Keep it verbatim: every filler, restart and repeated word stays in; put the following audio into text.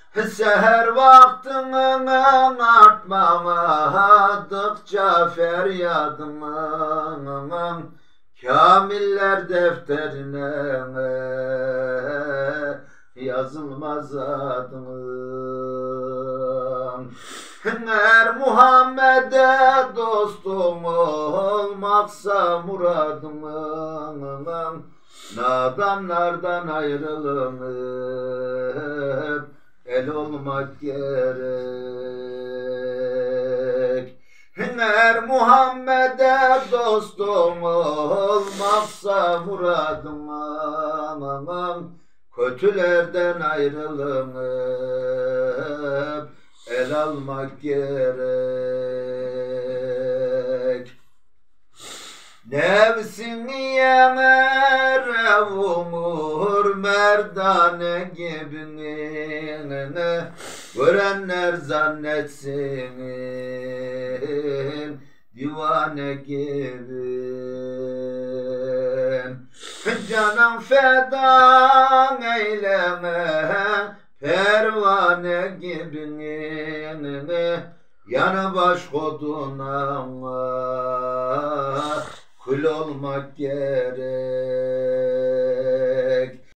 Seher vaktinin artmadıkça feryadımın kamiller defterine yazılmaz adımın. Eğer Muhammed'e dostum olmaksa muradımın, nadanlardan ayrılınıp el olmak gerek. Eğer Muhammed'e dostum olmaksa muradımın, kötülerden ayrılınıp el almak gerek. Nefsini yener umur merdane gibini, görenler zannetsin divane gibi. Canım feda eyleme pervane gibini, yanı baş koduna kul olmak gerek.